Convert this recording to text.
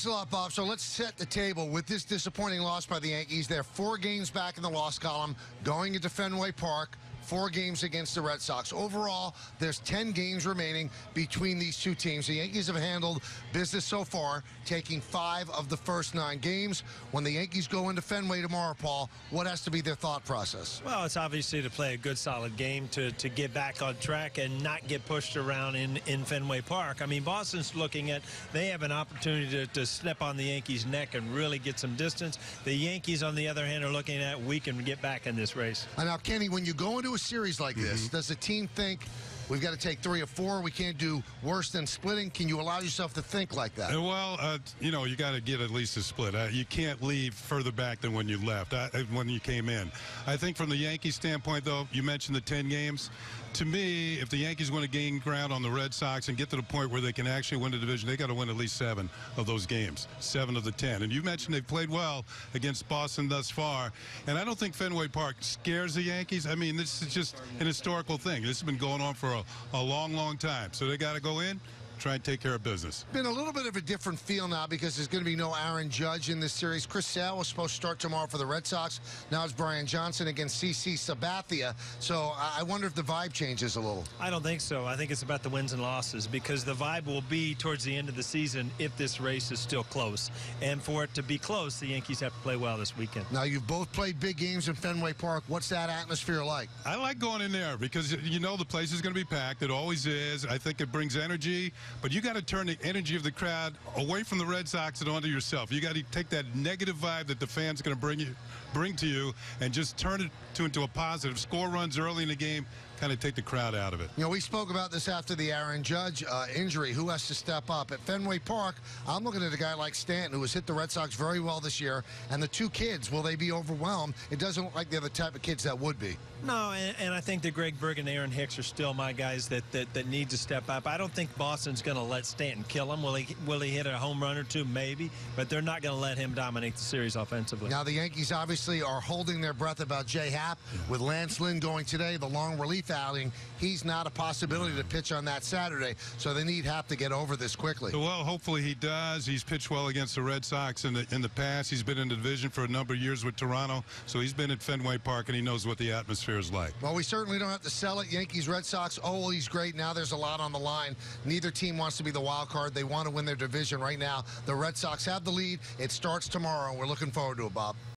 Thanks a lot, Bob. So let's set the table with this disappointing loss by the Yankees. They're 4 games back in the loss column, going into Fenway Park. 4 games against the Red Sox. Overall, there's 10 games remaining between these two teams. The Yankees have handled business so far, taking 5 of the first 9 games. When the Yankees go into Fenway tomorrow, Paul, what has to be their thought process? Well, it's obviously to play a good, solid game to get back on track and not get pushed around in Fenway Park. I mean, Boston's looking at, they have an opportunity to step on the Yankees' neck and really get some distance. The Yankees, on the other hand, are looking at, we can get back in this race. And now, Kenny, when you go into a series like this, does the team think we've got to take 3 or 4? We can't do worse than splitting. Can you allow yourself to think like that? Well, you got to get at least a split. You can't leave further back than when you left, when you came in. I think from the Yankees standpoint, though, you mentioned the 10 games. To me, if the Yankees want to gain ground on the Red Sox and get to the point where they can actually win the division, they got to win at least 7 of those games, 7 of the 10. And you mentioned they've played well against Boston thus far. And I don't think Fenway Park scares the Yankees. I mean, this is just an historical thing. This has been going on for a long, long time. So they got to go in, try and take care of business. Been a little bit of a different feel now because there's going to be no Aaron Judge in this series. Chris Sale was supposed to start tomorrow for the Red Sox. Now it's Brian Johnson against CC Sabathia. So I wonder if the vibe changes a little. I don't think so. I think it's about the wins and losses because the vibe will be towards the end of the season if this race is still close. And for it to be close, the Yankees have to play well this weekend. Now, you've both played big games in Fenway Park. What's that atmosphere like? I like going in there because, the place is going to be packed. It always is. I think it brings energy. But you got to turn the energy of the crowd away from the Red Sox and onto yourself. You got to take that negative vibe that the fans going to bring to you and just turn it into a positive. Score runs early in the game, kind of take the crowd out of it. We spoke about this after the Aaron Judge injury. Who has to step up? At Fenway Park, I'm looking at a guy like Stanton, who has hit the Red Sox very well this year. And the 2 kids, will they be overwhelmed? It doesn't look like they're the type of kids that would be. No, and I think that Greg Berg and Aaron Hicks are still my guys that need to step up. I don't think Boston's going to let Stanton kill him. Will he hit a home run or 2? Maybe. But they're not going to let him dominate the series offensively. Now, the Yankees obviously are holding their breath about Jay Happ. With Lance Lynn going today, the long relief outing, he's not a possibility to pitch on that Saturday. So they need Happ to get over this quickly. Well, hopefully he does. He's pitched well against the Red Sox in the past. He's been in the division for a number of years with Toronto. So he's been at Fenway Park, and he knows what the atmosphere is like. Well, we certainly don't have to sell it. Yankees, Red Sox, he's great. Now there's a lot on the line. Neither team wants to be the wild card. They want to win their division right now. The Red Sox have the lead. It starts tomorrow, and we're looking forward to it, Bob.